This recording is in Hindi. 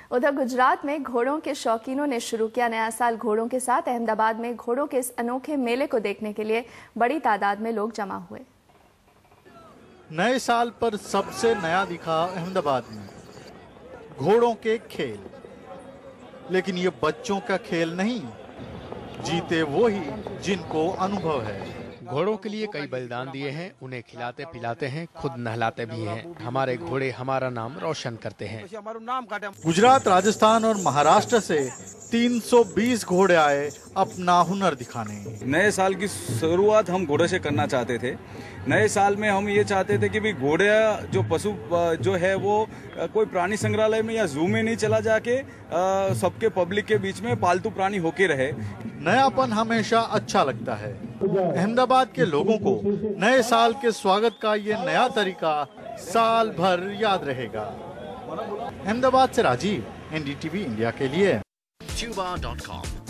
उधर गुजरात में घोड़ों के शौकीनों ने शुरू किया नया साल घोड़ों के साथ। अहमदाबाद में घोड़ों के इस अनोखे मेले को देखने के लिए बड़ी तादाद में लोग जमा हुए। नए साल पर सबसे नया दिखा अहमदाबाद में घोड़ों के खेल, लेकिन ये बच्चों का खेल नहीं, जीते वो ही जिनको अनुभव है। घोड़ों के लिए कई बलिदान दिए हैं, उन्हें खिलाते पिलाते हैं, खुद नहलाते भी हैं। हमारे घोड़े हमारा नाम रोशन करते हैं। गुजरात, राजस्थान और महाराष्ट्र से 320 घोड़े आए अपना हुनर दिखाने। नए साल की शुरुआत हम घोड़े से करना चाहते थे। नए साल में हम ये चाहते थे कि भी घोड़े जो पशु जो है वो कोई प्राणी संग्रहालय में या जू में नहीं चला जाके सबके पब्लिक के बीच में पालतू प्राणी होके रहे। नयापन हमेशा अच्छा लगता है। अहमदाबाद के लोगों को नए साल के स्वागत का ये नया तरीका साल भर याद रहेगा। अहमदाबाद से राजीव, NDTV इंडिया के लिए। Tuba.com